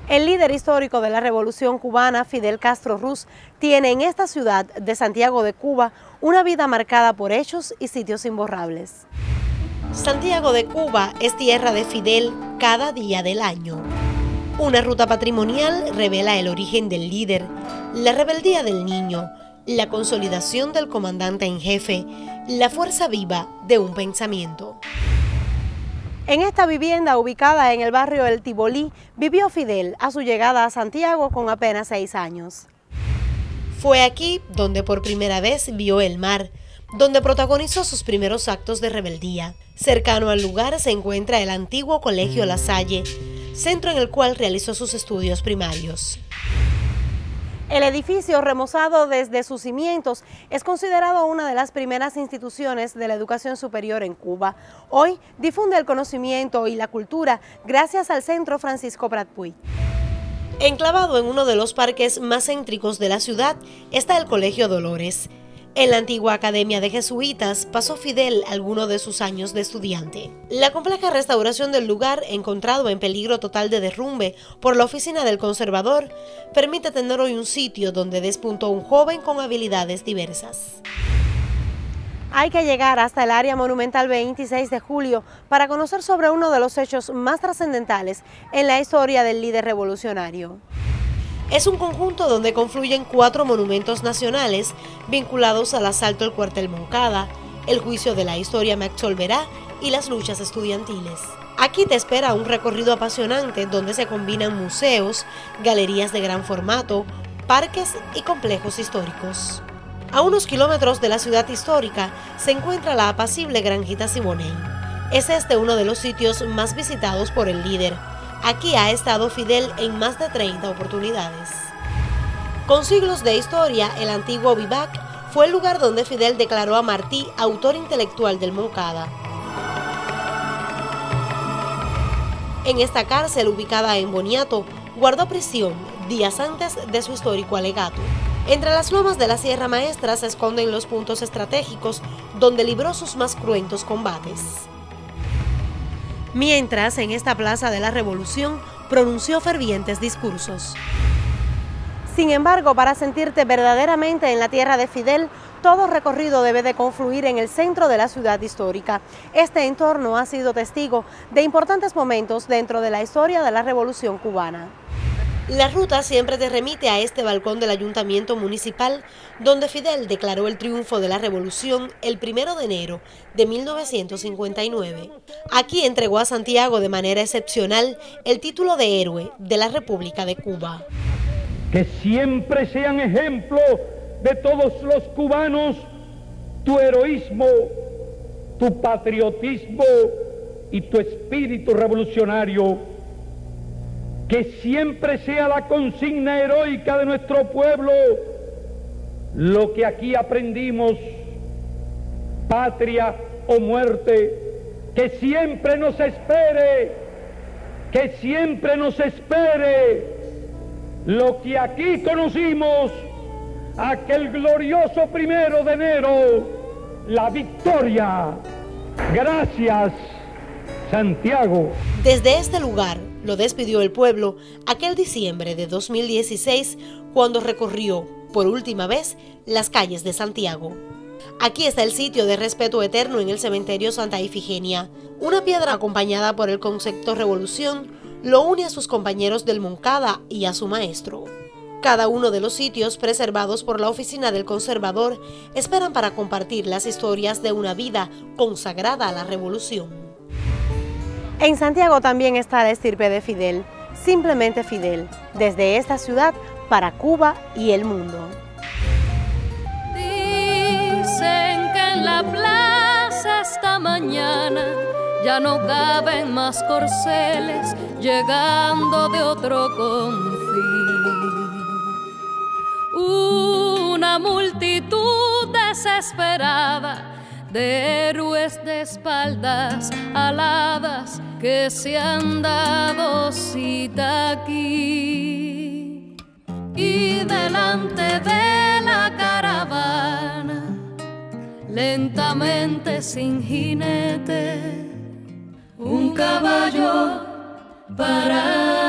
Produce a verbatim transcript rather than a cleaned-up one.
El líder histórico de la Revolución Cubana, Fidel Castro Ruz, tiene en esta ciudad de Santiago de Cuba una vida marcada por hechos y sitios imborrables. Santiago de Cuba es tierra de Fidel cada día del año. Una ruta patrimonial revela el origen del líder, la rebeldía del niño, la consolidación del comandante en jefe, la fuerza viva de un pensamiento. En esta vivienda ubicada en el barrio El Tibolí, vivió Fidel a su llegada a Santiago con apenas seis años. Fue aquí donde por primera vez vio el mar, donde protagonizó sus primeros actos de rebeldía. Cercano al lugar se encuentra el antiguo Colegio La Salle, centro en el cual realizó sus estudios primarios. El edificio, remozado desde sus cimientos, es considerado una de las primeras instituciones de la educación superior en Cuba. Hoy difunde el conocimiento y la cultura gracias al Centro Francisco Prat Puig. Enclavado en uno de los parques más céntricos de la ciudad está el Colegio Dolores. En la antigua Academia de Jesuitas pasó Fidel algunos de sus años de estudiante. La compleja restauración del lugar, encontrado en peligro total de derrumbe por la oficina del conservador, permite tener hoy un sitio donde despuntó un joven con habilidades diversas. Hay que llegar hasta el área monumental veintiséis de julio para conocer sobre uno de los hechos más trascendentales en la historia del líder revolucionario. Es un conjunto donde confluyen cuatro monumentos nacionales vinculados al asalto al cuartel Moncada, el juicio de la historia me absolverá y las luchas estudiantiles. Aquí te espera un recorrido apasionante donde se combinan museos, galerías de gran formato, parques y complejos históricos. A unos kilómetros de la ciudad histórica se encuentra la apacible Granjita Simonet. Es este uno de los sitios más visitados por el líder. Aquí ha estado Fidel en más de treinta oportunidades. Con siglos de historia, el antiguo Vivac fue el lugar donde Fidel declaró a Martí autor intelectual del Moncada. En esta cárcel, ubicada en Boniato, guardó prisión días antes de su histórico alegato. Entre las lomas de la Sierra Maestra se esconden los puntos estratégicos donde libró sus más cruentos combates. Mientras, en esta plaza de la Revolución, pronunció fervientes discursos. Sin embargo, para sentirte verdaderamente en la tierra de Fidel, todo recorrido debe de confluir en el centro de la ciudad histórica. Este entorno ha sido testigo de importantes momentos dentro de la historia de la Revolución cubana. La ruta siempre te remite a este balcón del Ayuntamiento Municipal, donde Fidel declaró el triunfo de la Revolución el primero de enero de mil novecientos cincuenta y nueve. Aquí entregó a Santiago de manera excepcional el título de héroe de la República de Cuba. Que siempre sean ejemplo de todos los cubanos tu heroísmo, tu patriotismo y tu espíritu revolucionario. Que siempre sea la consigna heroica de nuestro pueblo lo que aquí aprendimos, patria o muerte, que siempre nos espere, que siempre nos espere lo que aquí conocimos, aquel glorioso primero de enero, la victoria. Gracias, Santiago. Desde este lugar lo despidió el pueblo aquel diciembre de dos mil dieciséis cuando recorrió por última vez las calles de Santiago. Aquí está el sitio de respeto eterno en el cementerio Santa Ifigenia. Una piedra acompañada por el concepto Revolución lo une a sus compañeros del Moncada y a su maestro. Cada uno de los sitios preservados por la oficina del conservador esperan para compartir las historias de una vida consagrada a la revolución. En Santiago también está la estirpe de Fidel, simplemente Fidel, desde esta ciudad para Cuba y el mundo. Dicen que en la plaza esta mañana ya no caben más corceles llegando de otro confín. Una multitud desesperada de héroes de espaldas aladas que se han dado cita aquí. Y delante de la caravana, lentamente sin jinete, un caballo para